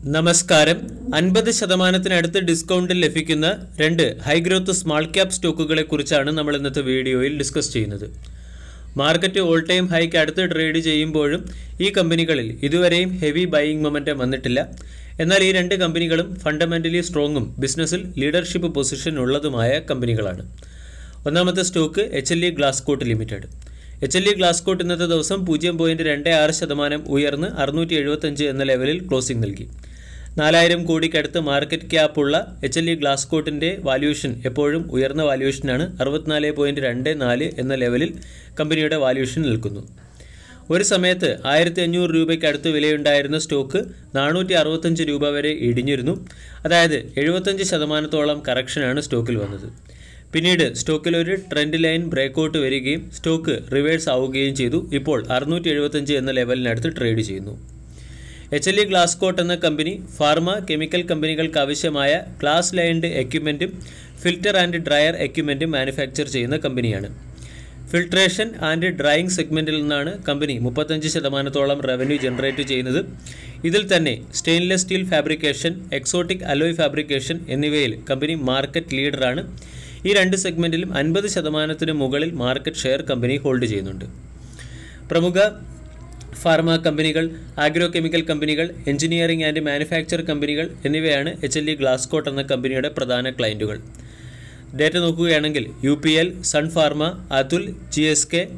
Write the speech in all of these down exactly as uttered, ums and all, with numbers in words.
നമസ്കാരം. അൻപത് ശതമാനത്തിനടുത്ത് ഡിസ്കൗണ്ടിൽ ലഭിക്കുന്ന രണ്ട് ഹൈ ഗ്രോത്ത് സ്മാൾ ക്യാപ് സ്റ്റോക്കുകളെ കുറിച്ചാണ് നമ്മൾ ഇന്നത്തെ വീഡിയോയിൽ ഡിസ്കസ് ചെയ്യുന്നത്. മാർക്കറ്റ് ഓൾ ടൈം ഹൈക്ക് അടുത്ത് ട്രേഡ് ചെയ്യുമ്പോഴും ഈ കമ്പനികളിൽ ഇതുവരെയും ഹെവി ബൈയിങ് മൊമെൻറ്റം വന്നിട്ടില്ല. എന്നാൽ ഈ രണ്ട് കമ്പനികളും ഫണ്ടമെൻ്റലി സ്ട്രോങ്ങും ബിസിനസ്സിൽ ലീഡർഷിപ്പ് പൊസിഷൻ ഉള്ളതുമായ കമ്പനികളാണ്. ഒന്നാമത്തെ stock H L E Glascoat limited. H L E Glascoat ഇന്നത്തെ ദിവസം പൂജ്യം പോയിൻറ്റ് രണ്ട് ആറ് ശതമാനം ഉയർന്ന് അറുന്നൂറ്റി എഴുപത്തഞ്ച് എന്ന ലെവലിൽ ക്ലോസിംഗ് നൽകി. നാലായിരം കോടിക്കടുത്ത് മാർക്കറ്റ് ക്യാപ്പുള്ള എച്ച് എൽ ഇ ഗ്ലാസ്കോട്ടിൻ്റെ വാല്യൂഷൻ എപ്പോഴും ഉയർന്ന വാല്യൂഷനാണ്. അറുപത്തിനാല് പോയിൻറ്റ് രണ്ട് നാല് എന്ന ലെവലിൽ കമ്പനിയുടെ വാല്യൂഷൻ നിൽക്കുന്നു. ഒരു സമയത്ത് ആയിരത്തി അഞ്ഞൂറ് രൂപയ്ക്കടുത്ത് വിലയുണ്ടായിരുന്ന സ്റ്റോക്ക് നാനൂറ്റി അറുപത്തഞ്ച് രൂപ വരെ ഇടിഞ്ഞിരുന്നു. അതായത് എഴുപത്തഞ്ച് ശതമാനത്തോളം കറക്ഷനാണ് സ്റ്റോക്കിൽ വന്നത്. പിന്നീട് സ്റ്റോക്കിൽ ഒരു ട്രെൻഡ് ലൈൻ ബ്രേക്കൗട്ട് വരികയും സ്റ്റോക്ക് റിവേഴ്സ് ആവുകയും ചെയ്തു. ഇപ്പോൾ അറുന്നൂറ്റി എഴുപത്തഞ്ച് എന്ന ലെവലിനടുത്ത് ട്രേഡ് ചെയ്യുന്നു. എച്ച് എൽ ഇ ഗ്ലാസ്കോട്ട് എന്ന കമ്പനി ഫാർമ കെമിക്കൽ കമ്പനികൾക്ക് ആവശ്യമായ ഗ്ലാസ് ലൈൻഡ് എക്യുപ്മെൻറ്റും ഫിൽറ്റർ ആൻഡ് ഡ്രയർ എക്യുപ്മെൻറ്റും മാനുഫാക്ചർ ചെയ്യുന്ന കമ്പനിയാണ്. ഫിൽട്രേഷൻ ആൻഡ് ഡ്രയിങ് സെഗ്മെൻറ്റിൽ നിന്നാണ് കമ്പനി മുപ്പത്തഞ്ച് ശതമാനത്തോളം റവന്യൂ ജനറേറ്റ് ചെയ്യുന്നത്. ഇതിൽ തന്നെ stainless steel fabrication, exotic alloy fabrication എന്നിവയിൽ കമ്പനി മാർക്കറ്റ് ലീഡറാണ്. ഈ രണ്ട് സെഗ്മെൻറ്റിലും അൻപത് ശതമാനത്തിന് മുകളിൽ മാർക്കറ്റ് ഷെയർ കമ്പനി ഹോൾഡ് ചെയ്യുന്നുണ്ട്. പ്രമുഖ ഫാർമ കമ്പനികൾ, ആഗ്രോ കെമിക്കൽ കമ്പനികൾ, എഞ്ചിനീയറിംഗ് ആൻഡ് മാനുഫാക്ചർ കമ്പനികൾ എന്നിവയാണ് എച്ച് എൽ ഇ ഗ്ലാസ്കോട്ട് എന്ന കമ്പനിയുടെ പ്രധാന ക്ലയൻറ്റുകൾ. ഡേറ്റ നോക്കുകയാണെങ്കിൽ U P L, sun pharma, Atul, G S K,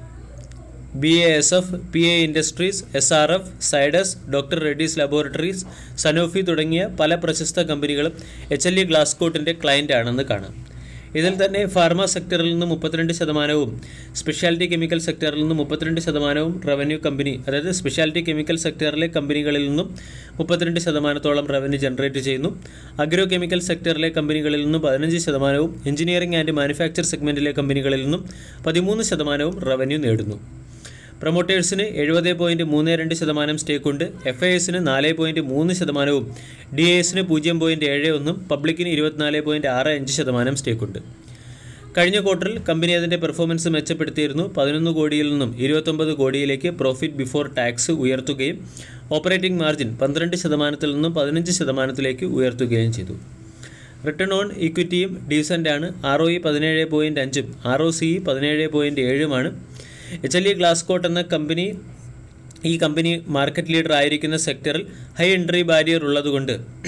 B A S F, P A industries, S R F, Zydus, doctor Reddy's laboratories, Sanofi തുടങ്ങിയ പല പ്രശസ്ത കമ്പനികളും എച്ച് എൽ ഇ ഗ്ലാസ്കോട്ടിൻ്റെ ക്ലയൻ്റ് ആണെന്ന് കാണാം. ഇതിൽ തന്നെ ഫാർമ സെക്ടറിൽ നിന്ന് മുപ്പത്തിരണ്ട് ശതമാനവും സ്പെഷ്യാലിറ്റി കെമിക്കൽ സെക്ടറിൽ നിന്ന് മുപ്പത്തിരണ്ട് ശതമാനവും റവന്യൂ കമ്പനി, അതായത് സ്പെഷ്യാലിറ്റി കെമിക്കൽ സെക്ടറിലെ കമ്പനികളിൽ നിന്നും മുപ്പത്തിരണ്ട് ശതമാനത്തോളം റവന്യൂ ജനറേറ്റ് ചെയ്യുന്നു. അഗ്രോ കെമിക്കൽ സെക്ടറിലെ കമ്പനികളിൽ നിന്നും പതിനഞ്ച് ശതമാനവും എഞ്ചിനീയറിംഗ് ആൻഡ് മാനുഫാക്ചർ സെഗ്മെൻറ്റിലെ കമ്പനികളിൽ നിന്നും പതിമൂന്ന് ശതമാനവും റവന്യൂ നേടുന്നു. പ്രൊമോട്ടേഴ്സിന് എഴുപത് പോയിൻറ്റ് മൂന്ന് രണ്ട് ശതമാനം സ്റ്റേക്കുണ്ട്. എഫ് ഐ എസിന് നാല് പോയിൻറ്റ് മൂന്ന് ശതമാനവും ഡി എ എസിന് പൂജ്യം പോയിൻറ്റ് ഏഴ് ഒന്നും പബ്ലിക്കിന് ഇരുപത്തിനാല് പോയിൻറ്റ് ആറ് അഞ്ച് ശതമാനം സ്റ്റേക്കുണ്ട്. കഴിഞ്ഞ ക്വാർട്ടറിൽ കമ്പനി അതിൻ്റെ പെർഫോമൻസ് മെച്ചപ്പെടുത്തിയിരുന്നു. പതിനൊന്ന് കോടിയിൽ നിന്നും ഇരുപത്തൊമ്പത് കോടിയിലേക്ക് പ്രോഫിറ്റ് ബിഫോർ ടാക്സ് ഉയർത്തുകയും ഓപ്പറേറ്റിംഗ് മാർജിൻ പന്ത്രണ്ട് ശതമാനത്തിൽ നിന്നും പതിനഞ്ച് ശതമാനത്തിലേക്ക് ഉയർത്തുകയും ചെയ്തു. റിട്ടേൺ ഓൺ ഇക്വിറ്റിയും ഡീസൻ്റാണ്. ആർ ഒ ഇ പതിനേഴ് പോയിൻറ്റ് അഞ്ചും ആർ ഒ സി പതിനേഴ് പോയിൻറ്റ് ഏഴുമാണ്. എച്ച് എൽ ഇ ഗ്ലാസ്കോട്ട് എന്ന കമ്പനി ഈ കമ്പനി മാർക്കറ്റ് ലീഡർ ആയിരിക്കുന്ന സെക്ടറിൽ ഹൈ എൻട്രി ബാരിയർ ഉള്ളതുകൊണ്ട്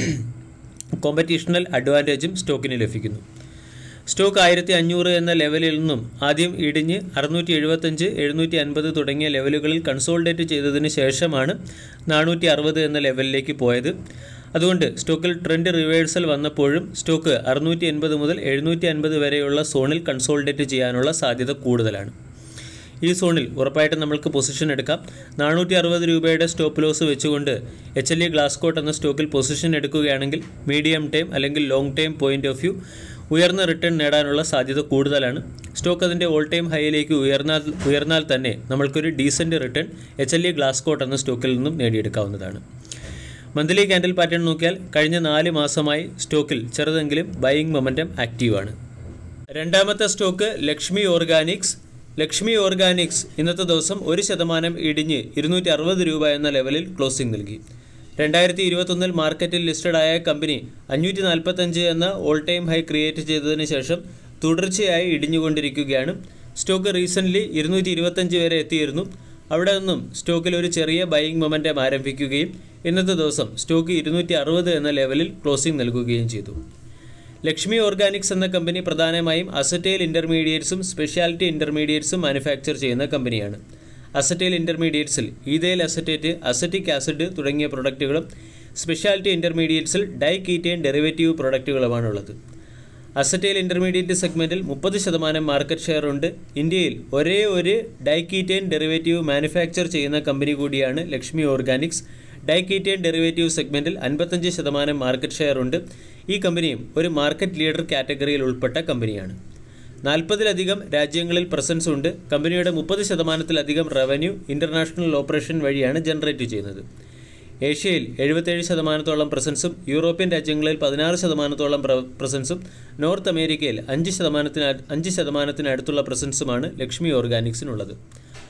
കോമ്പറ്റീഷണൽ അഡ്വാൻറ്റേജും സ്റ്റോക്കിന് ലഭിക്കുന്നു. സ്റ്റോക്ക് ആയിരത്തി അഞ്ഞൂറ് എന്ന ലെവലിൽ നിന്നും ആദ്യം ഇടിഞ്ഞ് അറുന്നൂറ്റി എഴുപത്തഞ്ച് എഴുന്നൂറ്റി അൻപത് തുടങ്ങിയ ലെവലുകളിൽ കൺസോൾഡേറ്റ് ചെയ്തതിന് ശേഷമാണ് നാനൂറ്റി അറുപത് എന്ന ലെവലിലേക്ക് പോയത്. അതുകൊണ്ട് സ്റ്റോക്കിൽ ട്രെൻഡ് റിവേഴ്സൽ വന്നപ്പോഴും സ്റ്റോക്ക് അറുന്നൂറ്റി എൺപത് മുതൽ എഴുന്നൂറ്റി അൻപത് വരെയുള്ള സോണിൽ കൺസോൾഡേറ്റ് ചെയ്യാനുള്ള സാധ്യത കൂടുതലാണ്. ഈ സോണിൽ ഉറപ്പായിട്ടും നമ്മൾക്ക് പൊസിഷൻ എടുക്കാം. നാനൂറ്റി അറുപത് രൂപയുടെ സ്റ്റോപ്പ് ലോസ് വെച്ചുകൊണ്ട് എച്ച് എൽ ഇ ഗ്ലാസ്കോട്ട് എന്ന സ്റ്റോക്കിൽ പൊസിഷൻ എടുക്കുകയാണെങ്കിൽ മീഡിയം ടൈം അല്ലെങ്കിൽ long time point of view ഉയർന്ന റിട്ടേൺ നേടാനുള്ള സാധ്യത കൂടുതലാണ്. സ്റ്റോക്ക് അതിൻ്റെ ഓൾ ടൈം ഹൈയിലേക്ക് ഉയർന്നാൽ ഉയർന്നാൽ തന്നെ നമ്മൾക്കൊരു decent return H L E Glascoat എന്ന സ്റ്റോക്കിൽ നിന്നും നേടിയെടുക്കാവുന്നതാണ്. മന്ത്ലി ക്യാൻഡിൽ പാറ്റേൺ നോക്കിയാൽ കഴിഞ്ഞ നാല് മാസമായി സ്റ്റോക്കിൽ ചെറുതെങ്കിലും ബൈയിങ് മൊമെൻറ്റം ആക്റ്റീവാണ്. രണ്ടാമത്തെ stock Lakshmi organics. Lakshmi organics ഇന്നത്തെ ദിവസം ഒരു ശതമാനം ഇടിഞ്ഞ് ഇരുന്നൂറ്റി അറുപത് രൂപ എന്ന ലെവലിൽ ക്ലോസിംഗ് നൽകി. രണ്ടായിരത്തി ഇരുപത്തൊന്നിൽ മാർക്കറ്റിൽ ലിസ്റ്റഡ് ആയ കമ്പനി അഞ്ഞൂറ്റി നാൽപ്പത്തഞ്ച് എന്ന ഓൾ ടൈം ഹൈ ക്രിയേറ്റ് ചെയ്തതിന് ശേഷം തുടർച്ചയായി ഇടിഞ്ഞുകൊണ്ടിരിക്കുകയാണ്. സ്റ്റോക്ക് റീസെൻ്റ്ലി ഇരുന്നൂറ്റി ഇരുപത്തഞ്ച് വരെ എത്തിയിരുന്നു. അവിടെ നിന്നും സ്റ്റോക്കിൽ ഒരു ചെറിയ ബൈയിങ് മൊമെൻറ്റം ആരംഭിക്കുകയും ഇന്നത്തെ ദിവസം സ്റ്റോക്ക് ഇരുന്നൂറ്റി അറുപത് എന്ന ലെവലിൽ ക്ലോസിംഗ് നൽകുകയും ചെയ്തു. ലക്ഷ്മി ഓർഗാനിക്സ് എന്ന കമ്പനി പ്രധാനമായും അസറ്റൈൽ ഇൻ്റർമീഡിയറ്റ്സും സ്പെഷ്യാലിറ്റി ഇൻ്റർമീഡിയറ്റ്സും മാനുഫാക്ചർ ചെയ്യുന്ന കമ്പനിയാണ്. അസറ്റൈൽ ഇൻ്റർമീഡിയറ്റ്സിൽ ഈഥൈൽ അസറ്റേറ്റ്, അസറ്റിക് ആസിഡ് തുടങ്ങിയ പ്രൊഡക്റ്റുകളും സ്പെഷ്യാലിറ്റി ഇൻ്റർമീഡിയറ്റ്സിൽ ഡൈകീറ്റൈൻ ഡെറിവേറ്റീവ് പ്രൊഡക്റ്റുകളുമാണുള്ളത്. അസറ്റൈൽ ഇൻ്റർമീഡിയറ്റ് സെഗ്മെൻറ്റിൽ മുപ്പത് ശതമാനം മാർക്കറ്റ് ഷെയർ ഉണ്ട്. ഇന്ത്യയിൽ ഒരേ ഒരു ഡൈകീറ്റൈൻ ഡെറിവേറ്റീവ് മാനുഫാക്ചർ ചെയ്യുന്ന കമ്പനി കൂടിയാണ് ലക്ഷ്മി ഓർഗാനിക്സ്. ഡൈകീറ്റൈൻ ഡെറിവേറ്റീവ് സെഗ്മെൻറ്റിൽ അൻപത്തഞ്ച് ശതമാനം മാർക്കറ്റ് ഷെയർ ഉണ്ട്. ഈ കമ്പനിയും ഒരു മാർക്കറ്റ് ലീഡർ കാറ്റഗറിയിൽ ഉൾപ്പെട്ട കമ്പനിയാണ്. നാൽപ്പതിലധികം രാജ്യങ്ങളിൽ പ്രസൻസ് ഉണ്ട്. കമ്പനിയുടെ മുപ്പത് ശതമാനത്തിലധികം റവന്യൂ ഇൻ്റർനാഷണൽ ഓപ്പറേഷൻ വഴിയാണ് ജനറേറ്റ് ചെയ്യുന്നത്. ഏഷ്യയിൽ എഴുപത്തേഴ് ശതമാനത്തോളം പ്രസൻസും യൂറോപ്യൻ രാജ്യങ്ങളിൽ പതിനാറ് ശതമാനത്തോളം പ്രസൻസും നോർത്ത് അമേരിക്കയിൽ അഞ്ച് ശതമാനത്തിന് അഞ്ച് ശതമാനത്തിനടുത്തുള്ള പ്രസൻസുമാണ് ലക്ഷ്മി ഓർഗാനിക്സിനുള്ളത്.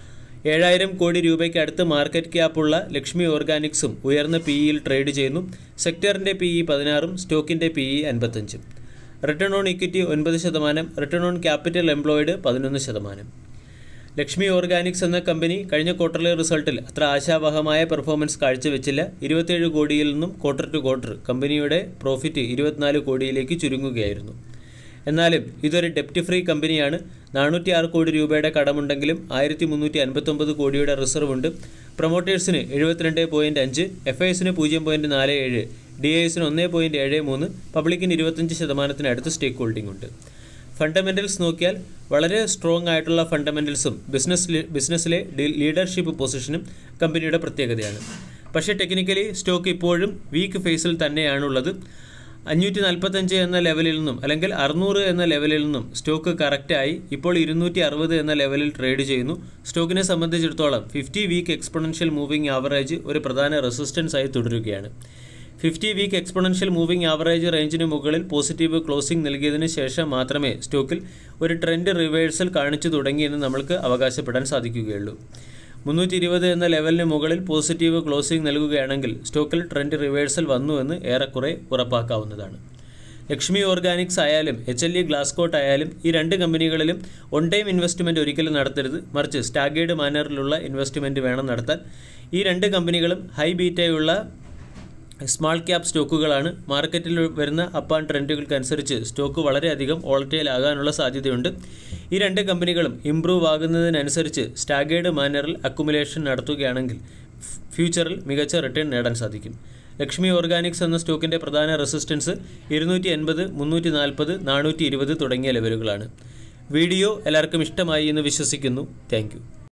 ഏഴായിരം കോടി രൂപയ്ക്ക് അടുത്ത് മാർക്കറ്റ് ക്യാപ്പുള്ള ലക്ഷ്മി ഓർഗാനിക്സും ഉയർന്ന പി ഇയിൽ ട്രേഡ് ചെയ്യുന്നു. സെക്ടറിൻ്റെ പി ഇ പതിനാറും സ്റ്റോക്കിൻ്റെ പി ഇ അൻപത്തഞ്ചും. റിട്ടേൺ ഓൺ ഇക്വിറ്റി ഒൻപത് ശതമാനം, റിട്ടേൺ ഓൺ ക്യാപിറ്റൽ എംപ്ലോയിഡ് പതിനൊന്ന് ശതമാനം. ലക്ഷ്മി ഓർഗാനിക്സ് എന്ന കമ്പനി കഴിഞ്ഞ ക്വാർട്ടർലി റിസൾട്ടിൽ അത്ര ആശാവഹമായ പെർഫോമൻസ് കാഴ്ചവെച്ചില്ല. ഇരുപത്തിയേഴ് കോടിയിൽ നിന്നും ക്വാർട്ടർ ടു ക്വാർട്ടർ കമ്പനിയുടെ പ്രോഫിറ്റ് ഇരുപത്തിനാല് കോടിയിലേക്ക് ചുരുങ്ങുകയായിരുന്നു. എന്നാലും ഇതൊരു ഡെപ്റ്റ് ഫ്രീ കമ്പനിയാണ്. നാനൂറ്റി ആറ് കോടി രൂപയുടെ കടമുണ്ടെങ്കിലും ആയിരത്തി മുന്നൂറ്റി അൻപത്തൊമ്പത് കോടിയുടെ റിസർവ് ഉണ്ട്. പ്രൊമോട്ടേഴ്സിന് എഴുപത്തിരണ്ട് പോയിൻറ്റ് അഞ്ച്, എഫ് ഐസിന് പൂജ്യം പോയിൻറ്റ് നാല് ഏഴ്, ഡി ഐസിന് ഒന്ന് പോയിൻറ്റ് ഏഴ് മൂന്ന്, പബ്ലിക്കിന് ഇരുപത്തഞ്ച് ശതമാനത്തിനടുത്ത് സ്റ്റേക്ക് ഹോൾഡിംഗ് ഉണ്ട്. ഫണ്ടമെൻ്റൽസ് നോക്കിയാൽ വളരെ സ്ട്രോങ് ആയിട്ടുള്ള ഫണ്ടമെൻ്റൽസും ബിസിനസ് ബിസിനസ്സിലെ ലീഡർഷിപ്പ് പൊസിഷനും കമ്പനിയുടെ പ്രത്യേകതയാണ്. പക്ഷേ ടെക്നിക്കലി സ്റ്റോക്ക് ഇപ്പോഴും വീക്ക് ഫേസിൽ തന്നെയാണുള്ളത്. അഞ്ഞൂറ്റി നാൽപ്പത്തഞ്ച് എന്ന ലെവലിൽ നിന്നും അല്ലെങ്കിൽ അറുന്നൂറ് എന്ന ലെവലിൽ നിന്നും സ്റ്റോക്ക് കറക്റ്റായി ഇപ്പോൾ ഇരുന്നൂറ്റി അറുപത് എന്ന ലെവലിൽ ട്രേഡ് ചെയ്യുന്നു. സ്റ്റോക്കിനെ സംബന്ധിച്ചിടത്തോളം fifty week exponential moving average ഒരു പ്രധാന റെസിസ്റ്റൻസ് ആയി തുടരുകയാണ്. Fifty week exponential moving average റേഞ്ചിന് മുകളിൽ പോസിറ്റീവ് ക്ലോസിംഗ് നൽകിയതിന് ശേഷം മാത്രമേ സ്റ്റോക്കിൽ ഒരു ട്രെൻഡ് റിവേഴ്സൽ കാണിച്ചു തുടങ്ങിയെന്ന് നമ്മൾക്ക് അവകാശപ്പെടാൻ സാധിക്കുകയുള്ളൂ. മുന്നൂറ്റി ഇരുപത് എന്ന ലെവലിന് മുകളിൽ പോസിറ്റീവ് ക്ലോസിംഗ് നൽകുകയാണെങ്കിൽ സ്റ്റോക്കിൽ ട്രെൻഡ് റിവേഴ്സൽ വന്നുവെന്ന് ഏറെക്കുറെ ഉറപ്പാക്കാവുന്നതാണ്. ലക്ഷ്മി ഓർഗാനിക്സ് ആയാലും എച്ച് എൽ ഇ ഗ്ലാസ്കോട്ട് ആയാലും ഈ രണ്ട് കമ്പനികളിലും ഓൺ ടൈം ഇൻവെസ്റ്റ്മെൻറ്റ് ഒരിക്കലും നടത്തരുത്, മറിച്ച് സ്റ്റാഗേർഡ് മാനറിലുള്ള ഇൻവെസ്റ്റ്മെൻറ്റ് വേണം നടത്താൻ. ഈ രണ്ട് കമ്പനികളും ഹൈ ബീറ്റയുള്ള സ്മാൾ ക്യാപ് സ്റ്റോക്കുകളാണ്. മാർക്കറ്റിൽ വരുന്ന അപ്പ് ആൻഡ് ട്രെൻഡുകൾക്കനുസരിച്ച് സ്റ്റോക്ക് വളരെയധികം വോളറ്റൈൽ ആകാനുള്ള സാധ്യതയുണ്ട്. ഈ രണ്ട് കമ്പനികളും ഇംപ്രൂവ് ആകുന്നതിനനുസരിച്ച് സ്റ്റാഗേർഡ് മാനറിൽ അക്കുമുലേഷൻ നടത്തുകയാണെങ്കിൽ ഫ്യൂച്ചറിൽ മികച്ച റിട്ടേൺ നേടാൻ സാധിക്കും. ലക്ഷ്മി ഓർഗാനിക്സ് എന്ന സ്റ്റോക്കിൻ്റെ പ്രധാന റെസിസ്റ്റൻസ് ഇരുന്നൂറ്റി എൺപത്, മുന്നൂറ്റി നാൽപ്പത്, നാനൂറ്റി ഇരുപത് തുടങ്ങിയ ലെവലുകളാണ്. വീഡിയോ എല്ലാവർക്കും ഇഷ്ടമായി എന്ന് വിശ്വസിക്കുന്നു. Thank U.